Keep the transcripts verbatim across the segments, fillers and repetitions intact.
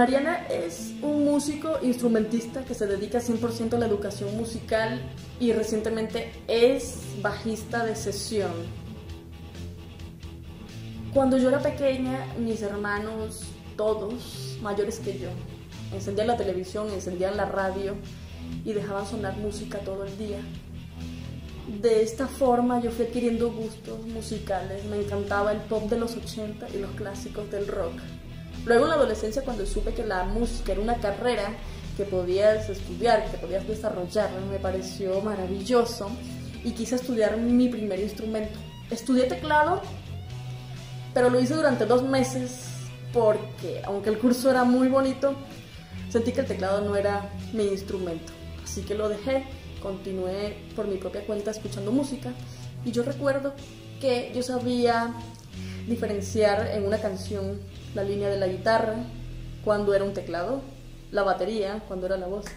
Mariana es un músico instrumentista que se dedica cien por ciento a la educación musical y recientemente es bajista de sesión. Cuando yo era pequeña, mis hermanos, todos mayores que yo, encendían la televisión, encendían la radio y dejaban sonar música todo el día. De esta forma yo fui adquiriendo gustos musicales. Me encantaba el pop de los ochenta y los clásicos del rock. Luego en la adolescencia, cuando supe que la música era una carrera que podías estudiar, que podías desarrollar, me pareció maravilloso y quise estudiar mi primer instrumento. Estudié teclado, pero lo hice durante dos meses porque, aunque el curso era muy bonito, sentí que el teclado no era mi instrumento. Así que lo dejé, continué por mi propia cuenta escuchando música y yo recuerdo que yo sabía diferenciar en una canción la línea de la guitarra cuando era un teclado, la batería cuando era la voz,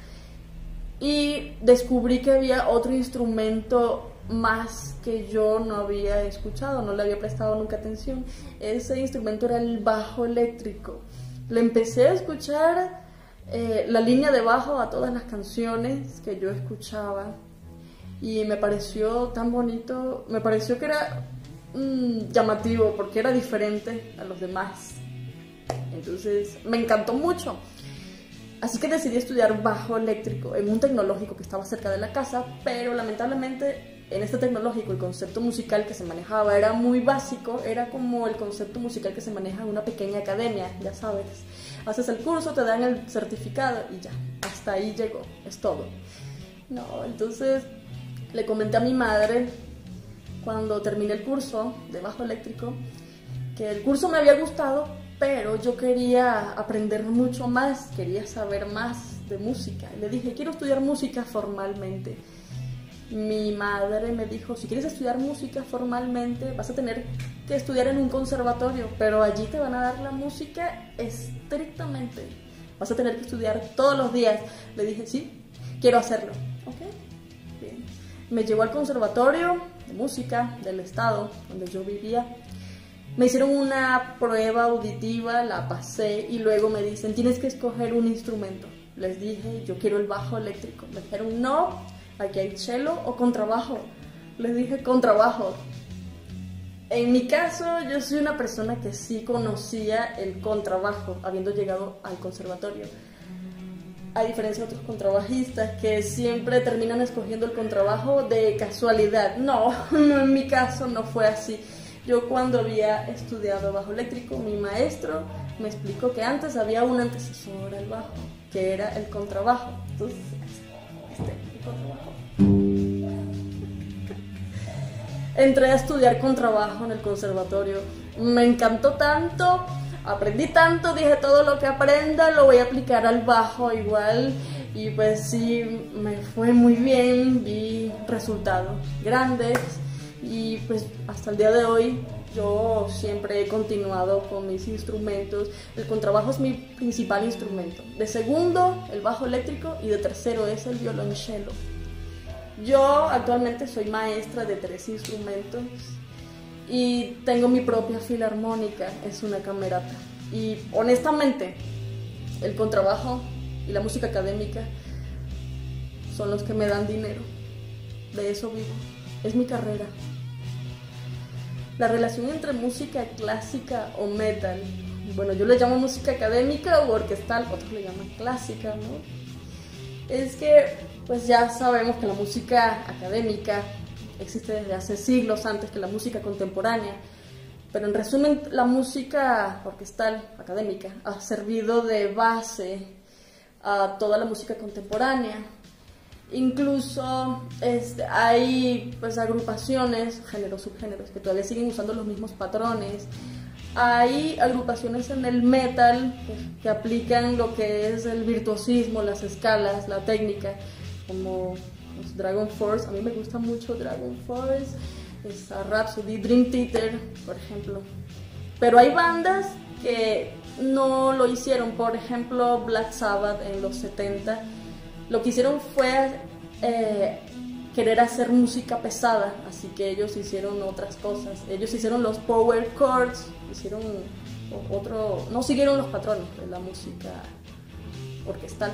y descubrí que había otro instrumento más que yo no había escuchado, no le había prestado nunca atención. Ese instrumento era el bajo eléctrico. Le empecé a escuchar eh, la línea de bajo a todas las canciones que yo escuchaba y me pareció tan bonito, me pareció que era mmm, llamativo porque era diferente a los demás. Entonces me encantó mucho. Así que decidí estudiar bajo eléctrico en un tecnológico que estaba cerca de la casa, pero lamentablemente en este tecnológico el concepto musical que se manejaba era muy básico, era como el concepto musical que se maneja en una pequeña academia, ya sabes. Haces el curso, te dan el certificado y ya, hasta ahí llegó, es todo. No, entonces le comenté a mi madre cuando terminé el curso de bajo eléctrico que el curso me había gustado, pero yo quería aprender mucho más, quería saber más de música. Le dije, quiero estudiar música formalmente. Mi madre me dijo, si quieres estudiar música formalmente, vas a tener que estudiar en un conservatorio, pero allí te van a dar la música estrictamente. Vas a tener que estudiar todos los días. Le dije, sí, quiero hacerlo. Ok, bien. Me llevó al conservatorio de música del estado donde yo vivía. Me hicieron una prueba auditiva, la pasé y luego me dicen, tienes que escoger un instrumento. Les dije, yo quiero el bajo eléctrico. Me dijeron, no, aquí hay cello o contrabajo. Les dije, contrabajo. En mi caso, yo soy una persona que sí conocía el contrabajo, habiendo llegado al conservatorio. A diferencia de otros contrabajistas que siempre terminan escogiendo el contrabajo de casualidad. No, en mi caso no fue así. Yo cuando había estudiado bajo eléctrico, mi maestro me explicó que antes había un antecesor al bajo, que era el contrabajo. Entonces, este, el contrabajo. Entré a estudiar contrabajo en el conservatorio. Me encantó tanto, aprendí tanto, dije todo lo que aprenda lo voy a aplicar al bajo igual. Y pues sí, me fue muy bien, vi resultados grandes. Y pues hasta el día de hoy yo siempre he continuado con mis instrumentos. El contrabajo es mi principal instrumento. De segundo, el bajo eléctrico y de tercero es el violonchelo. Yo actualmente soy maestra de tres instrumentos y tengo mi propia filarmónica, es una camerata. Y honestamente, el contrabajo y la música académica son los que me dan dinero. De eso vivo. Es mi carrera. La relación entre música clásica o metal, bueno, yo le llamo música académica o orquestal, otros le llaman clásica, ¿no? Es que, pues ya sabemos que la música académica existe desde hace siglos antes que la música contemporánea, pero en resumen, la música orquestal académica ha servido de base a toda la música contemporánea. Incluso este, hay pues, agrupaciones, géneros, subgéneros, que todavía siguen usando los mismos patrones. Hay agrupaciones en el metal pues, que aplican lo que es el virtuosismo, las escalas, la técnica, como pues, Dragon Force. A mí me gusta mucho Dragon Force, esa Rhapsody, Dream Theater, por ejemplo. Pero hay bandas que no lo hicieron, por ejemplo Black Sabbath en los setenta. Lo que hicieron fue eh, querer hacer música pesada, así que ellos hicieron otras cosas. Ellos hicieron los power chords, hicieron otro, no siguieron los patrones de la música orquestal.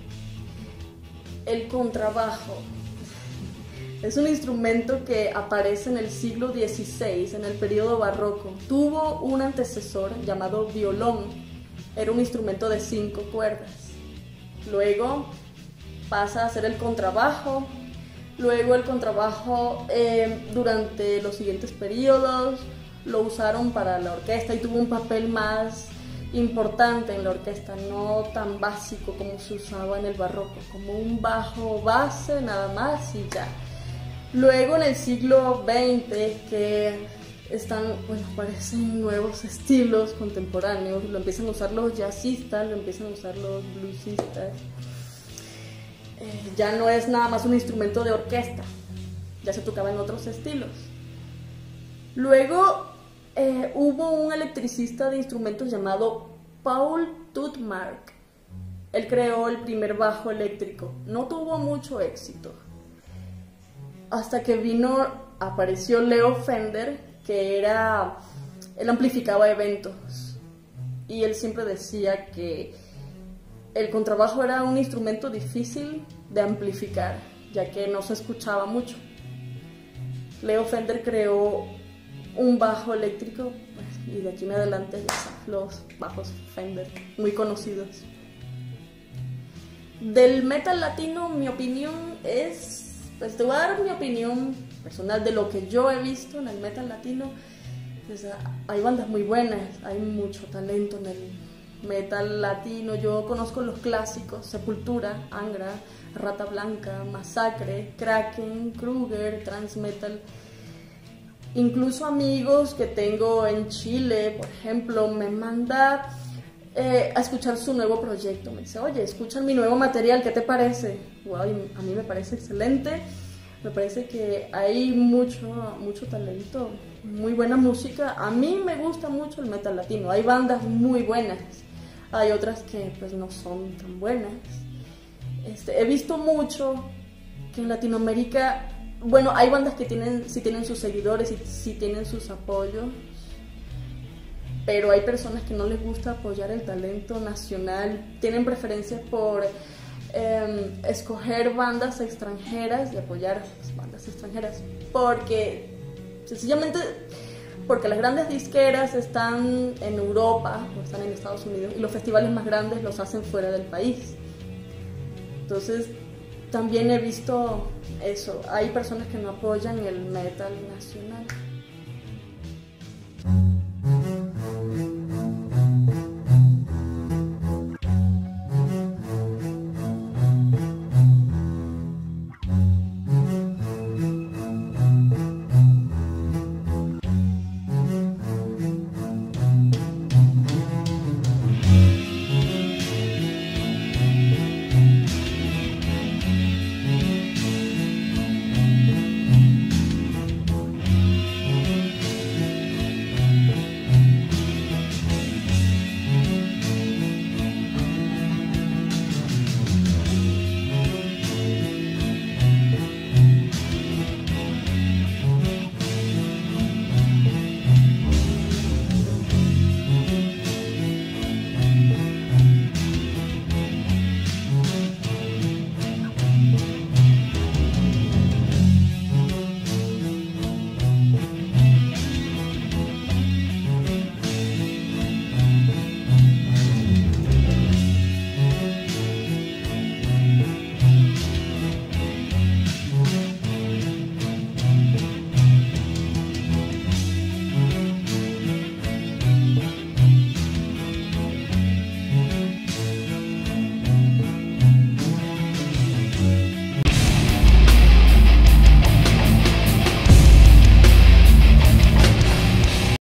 El contrabajo es un instrumento que aparece en el siglo dieciséis, en el periodo barroco. Tuvo un antecesor llamado violón. Era un instrumento de cinco cuerdas. Luego pasa a ser el contrabajo. Luego el contrabajo eh, durante los siguientes periodos lo usaron para la orquesta y tuvo un papel más importante en la orquesta, no tan básico como se usaba en el barroco, como un bajo base nada más y ya. Luego en el siglo veinte, que están, bueno, aparecen nuevos estilos contemporáneos, lo empiezan a usar los jazzistas, lo empiezan a usar los bluesistas. Eh, ya no es nada más un instrumento de orquesta, ya se tocaba en otros estilos. Luego eh, hubo un electricista de instrumentos llamado Paul Tutmarc. Él creó el primer bajo eléctrico, no tuvo mucho éxito. Hasta que vino, apareció Leo Fender, que era, él amplificaba eventos. Y él siempre decía que el contrabajo era un instrumento difícil de amplificar, ya que no se escuchaba mucho. Leo Fender creó un bajo eléctrico, pues, y de aquí en adelante ya saben, los bajos Fender, muy conocidos. Del metal latino, mi opinión es... Pues te voy a dar mi opinión personal de lo que yo he visto en el metal latino. Pues, hay bandas muy buenas, hay mucho talento en el metal latino. Yo conozco los clásicos: Sepultura, Angra, Rata Blanca, Masacre, Kraken, Kruger, Transmetal. Incluso amigos que tengo en Chile, por ejemplo, me manda eh, a escuchar su nuevo proyecto. Me dice: oye, escuchan mi nuevo material, ¿qué te parece? Wow, a mí me parece excelente. Me parece que hay mucho, mucho talento, muy buena música. A mí me gusta mucho el metal latino. Hay bandas muy buenas, hay otras que pues no son tan buenas. Este, he visto mucho que en Latinoamérica, bueno, hay bandas que tienen, sí tienen sus seguidores y sí tienen sus apoyos, pero hay personas que no les gusta apoyar el talento nacional, tienen preferencias por eh, escoger bandas extranjeras y apoyar pues, bandas extranjeras, porque sencillamente porque las grandes disqueras están en Europa o están en Estados Unidos y los festivales más grandes los hacen fuera del país. Entonces también he visto eso, hay personas que no apoyan el metal nacional.